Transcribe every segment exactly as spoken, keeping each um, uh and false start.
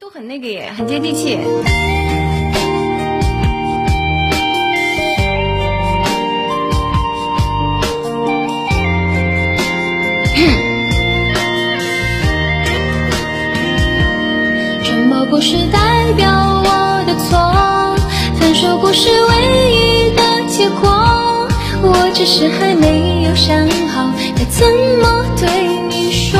都很那个耶，很接地气。 沉默不是代表我的错，分手不是唯一的结果，我只是还没有想好该怎么对你说。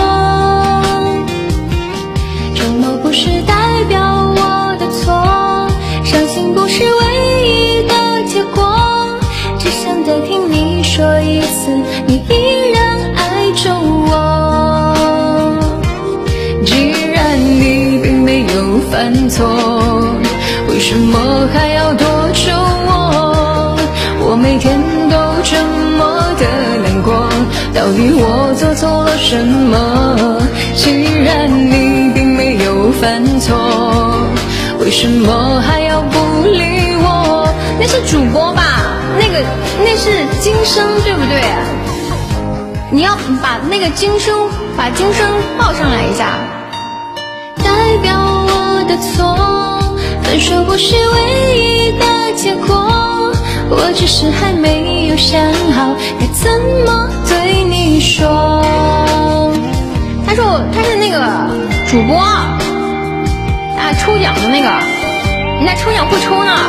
沉默不是代表我的错，伤心不是唯一的结果，只想再听你说一次你依然爱着我。既然你并没有犯错，为什么还要躲着我？我每天都这么的难过，到底我做错了什么？既然你并没有犯错，为什么还要不理我？ 那是主播吧？那个那是今生，对不对？你要把那个今生把今生报上来一下。 代表我的错，分手不是唯一的结果，我只是还没有想好该怎么对你说。 他说他是那个主播啊，抽奖的那个，人家抽奖不抽呢，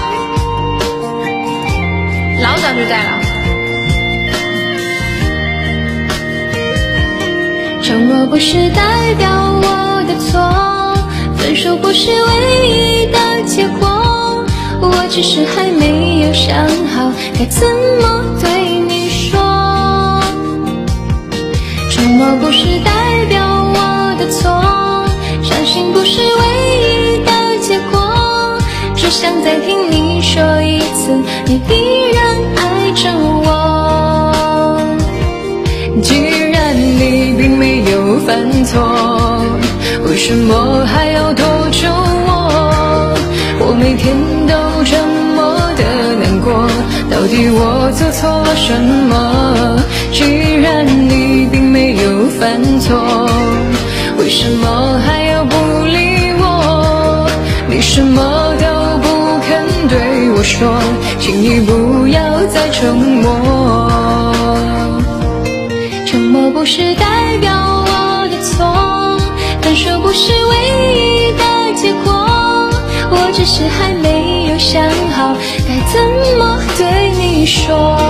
老早就在了。 沉默不是代表我的错，分手不是唯一的结果，我只是还没有想好该怎么对你说。沉默不是代表我的错，伤心不是唯一的结果，只想再听你说一次你依然爱着我。既然你并没有犯错，为什么还要躲着我？我每天都这么的难过，到底我做错了什么？既然你并没有犯错，为什么还要不理我？你什么都不肯对我说，请你不要再沉默。沉默不是代表我的错，分手不是唯一的结果，我只是还没有想好该怎么对你说。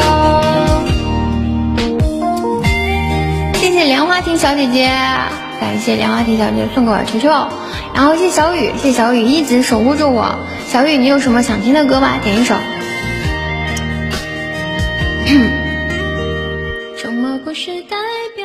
谢谢莲花亭小姐姐，感谢莲花亭小姐姐送给我的球球，然后谢谢小雨，谢谢小雨一直守护着我。小雨，你有什么想听的歌吗？点一首。 沉默不是代表